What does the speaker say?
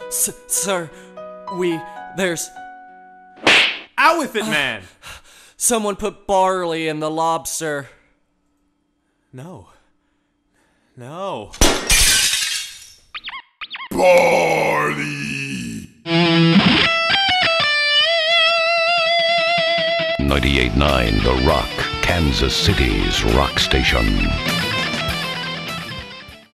Sir, there's... Out with it, man! Someone put barley in the lobster. No. No. Barley! 98.9 The Rock, Kansas City's rock station.